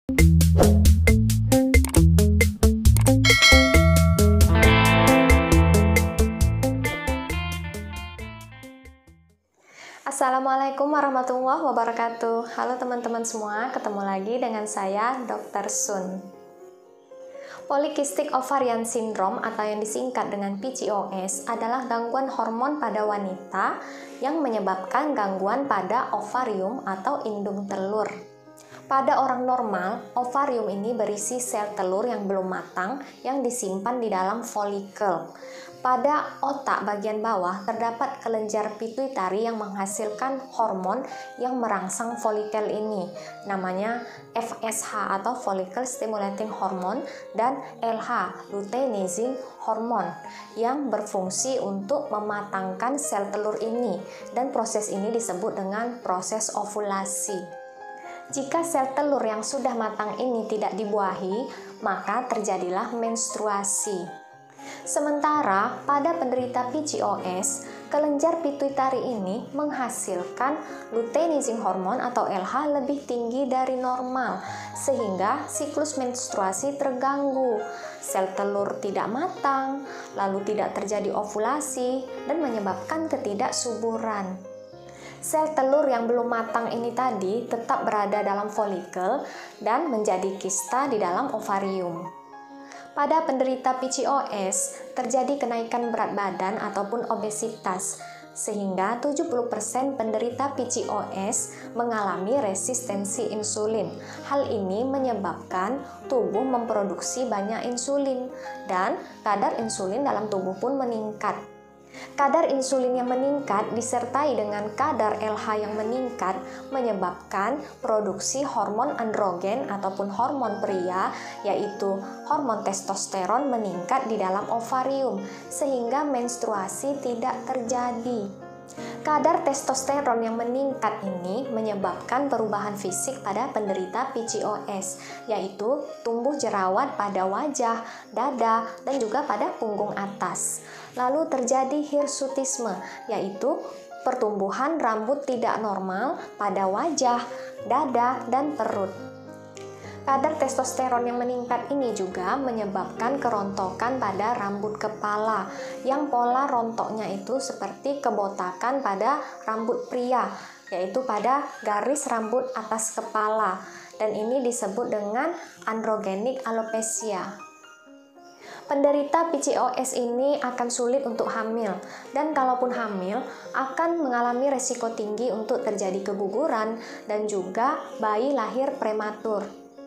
Assalamualaikum warahmatullahi wabarakatuh. Halo teman-teman semua, ketemu lagi dengan saya Dr. Sun. Polycystic Ovarian Syndrome atau yang disingkat dengan PCOS adalah gangguan hormon pada wanita yang menyebabkan gangguan pada ovarium atau indung telur. Pada orang normal, ovarium ini berisi sel telur yang belum matang yang disimpan di dalam folikel. Pada otak bagian bawah terdapat kelenjar pituitari yang menghasilkan hormon yang merangsang folikel ini. Namanya FSH atau Follicle Stimulating Hormone dan LH, Luteinizing Hormone, yang berfungsi untuk mematangkan sel telur ini, dan proses ini disebut dengan proses ovulasi. Jika sel telur yang sudah matang ini tidak dibuahi, maka terjadilah menstruasi. Sementara pada penderita PCOS, kelenjar pituitari ini menghasilkan luteinizing hormone atau LH lebih tinggi dari normal, sehingga siklus menstruasi terganggu. Sel telur tidak matang, lalu tidak terjadi ovulasi, dan menyebabkan ketidaksuburan. Sel telur yang belum matang ini tadi tetap berada dalam folikel dan menjadi kista di dalam ovarium. Pada penderita PCOS, terjadi kenaikan berat badan ataupun obesitas, sehingga 70% penderita PCOS mengalami resistensi insulin. Hal ini menyebabkan tubuh memproduksi banyak insulin, dan kadar insulin dalam tubuh pun meningkat. Kadar insulin yang meningkat disertai dengan kadar LH yang meningkat menyebabkan produksi hormon androgen ataupun hormon pria, yaitu hormon testosteron, meningkat di dalam ovarium sehingga menstruasi tidak terjadi. Kadar testosteron yang meningkat ini menyebabkan perubahan fisik pada penderita PCOS, yaitu tumbuh jerawat pada wajah, dada, dan juga pada punggung atas. Lalu terjadi hirsutisme, yaitu pertumbuhan rambut tidak normal pada wajah, dada, dan perut. Kadar testosteron yang meningkat ini juga menyebabkan kerontokan pada rambut kepala, yang pola rontoknya itu seperti kebotakan pada rambut pria, yaitu pada garis rambut atas kepala, dan ini disebut dengan androgenic alopecia. Penderita PCOS ini akan sulit untuk hamil, dan kalaupun hamil akan mengalami resiko tinggi untuk terjadi keguguran dan juga bayi lahir prematur.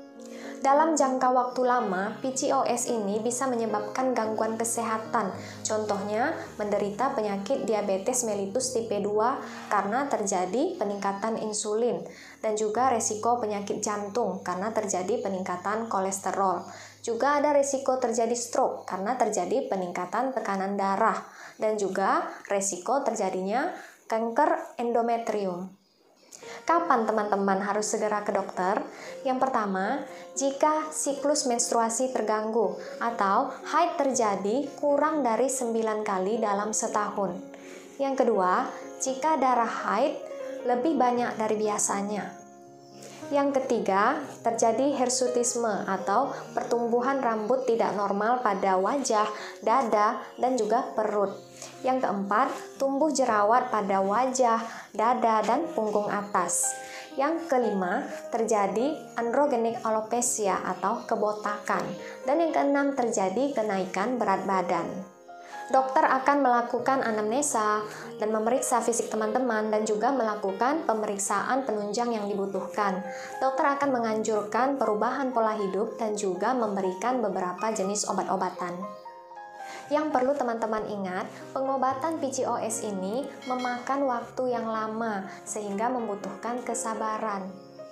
Dalam jangka waktu lama, PCOS ini bisa menyebabkan gangguan kesehatan. Contohnya, menderita penyakit diabetes mellitus tipe 2 karena terjadi peningkatan insulin, dan juga resiko penyakit jantung karena terjadi peningkatan kolesterol. Juga ada resiko terjadi stroke karena terjadi peningkatan tekanan darah, dan juga resiko terjadinya kanker endometrium. Kapan teman-teman harus segera ke dokter? Yang pertama, jika siklus menstruasi terganggu atau haid terjadi kurang dari 9 kali dalam setahun. Yang kedua, jika darah haid lebih banyak dari biasanya. Yang ketiga, terjadi hirsutisme atau pertumbuhan rambut tidak normal pada wajah, dada, dan juga perut. Yang keempat, tumbuh jerawat pada wajah, dada, dan punggung atas. Yang kelima, terjadi androgenic alopecia atau kebotakan. Dan yang keenam, terjadi kenaikan berat badan. Dokter akan melakukan anamnesa dan memeriksa fisik teman-teman, dan juga melakukan pemeriksaan penunjang yang dibutuhkan. Dokter akan menganjurkan perubahan pola hidup dan juga memberikan beberapa jenis obat-obatan. Yang perlu teman-teman ingat, pengobatan PCOS ini memakan waktu yang lama sehingga membutuhkan kesabaran.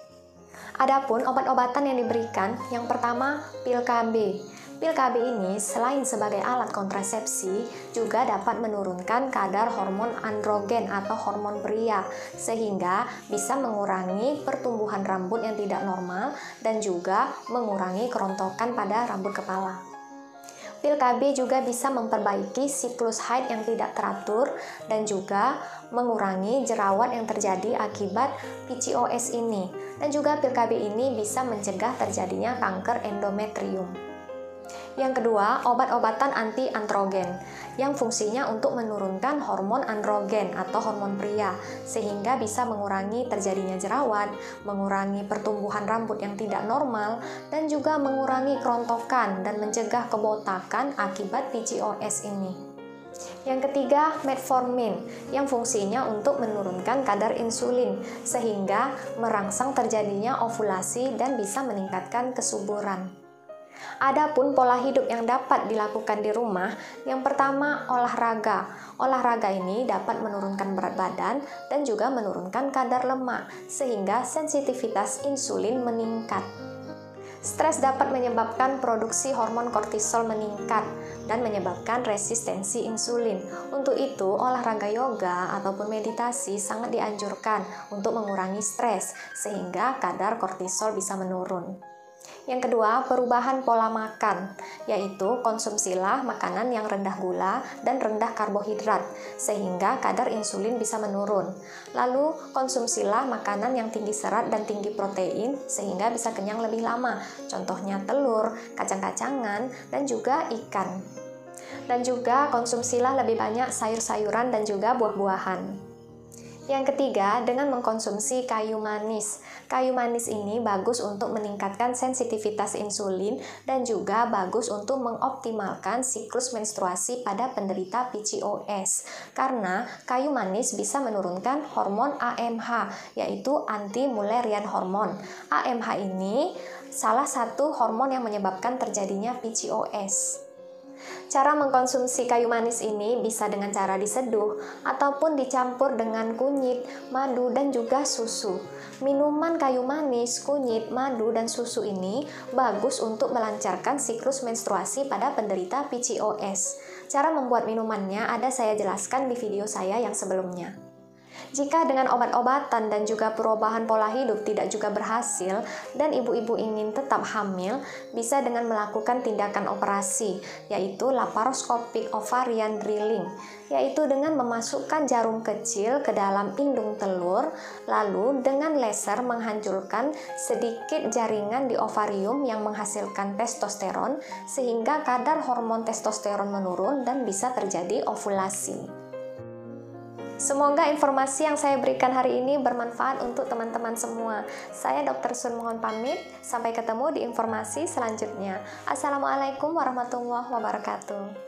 Adapun obat-obatan yang diberikan, yang pertama pil KB. Pil KB ini selain sebagai alat kontrasepsi, juga dapat menurunkan kadar hormon androgen atau hormon pria, sehingga bisa mengurangi pertumbuhan rambut yang tidak normal dan juga mengurangi kerontokan pada rambut kepala. Pil KB juga bisa memperbaiki siklus haid yang tidak teratur dan juga mengurangi jerawat yang terjadi akibat PCOS ini. Dan juga pil KB ini bisa mencegah terjadinya kanker endometrium. Yang kedua, obat-obatan anti-androgen yang fungsinya untuk menurunkan hormon androgen atau hormon pria sehingga bisa mengurangi terjadinya jerawat, mengurangi pertumbuhan rambut yang tidak normal, dan juga mengurangi kerontokan dan mencegah kebotakan akibat PCOS ini. Yang ketiga, metformin yang fungsinya untuk menurunkan kadar insulin sehingga merangsang terjadinya ovulasi dan bisa meningkatkan kesuburan. Adapun pola hidup yang dapat dilakukan di rumah, yang pertama olahraga. Olahraga ini dapat menurunkan berat badan dan juga menurunkan kadar lemak sehingga sensitivitas insulin meningkat. Stres dapat menyebabkan produksi hormon kortisol meningkat dan menyebabkan resistensi insulin. Untuk itu, olahraga yoga ataupun meditasi sangat dianjurkan untuk mengurangi stres sehingga kadar kortisol bisa menurun. Yang kedua, perubahan pola makan, yaitu konsumsilah makanan yang rendah gula dan rendah karbohidrat, sehingga kadar insulin bisa menurun. Lalu, konsumsilah makanan yang tinggi serat dan tinggi protein, sehingga bisa kenyang lebih lama. Contohnya telur, kacang-kacangan, dan juga ikan. Dan juga konsumsilah lebih banyak sayur-sayuran dan juga buah-buahan. Yang ketiga, dengan mengkonsumsi kayu manis. Kayu manis ini bagus untuk meningkatkan sensitivitas insulin dan juga bagus untuk mengoptimalkan siklus menstruasi pada penderita PCOS. Karena kayu manis bisa menurunkan hormon AMH, yaitu anti-Mullerian hormone. AMH ini salah satu hormon yang menyebabkan terjadinya PCOS. Cara mengkonsumsi kayu manis ini bisa dengan cara diseduh ataupun dicampur dengan kunyit, madu, dan juga susu. Minuman kayu manis, kunyit, madu, dan susu ini bagus untuk melancarkan siklus menstruasi pada penderita PCOS. Cara membuat minumannya ada saya jelaskan di video saya yang sebelumnya. Jika dengan obat-obatan dan juga perubahan pola hidup tidak juga berhasil dan ibu-ibu ingin tetap hamil, bisa dengan melakukan tindakan operasi, yaitu laparoscopic ovarian drilling, yaitu dengan memasukkan jarum kecil ke dalam indung telur, lalu dengan laser menghancurkan sedikit jaringan di ovarium yang menghasilkan testosteron, sehingga kadar hormon testosteron menurun dan bisa terjadi ovulasi. Semoga informasi yang saya berikan hari ini bermanfaat untuk teman-teman semua. Saya Dr. Sun mohon pamit, sampai ketemu di informasi selanjutnya. Assalamualaikum warahmatullahi wabarakatuh.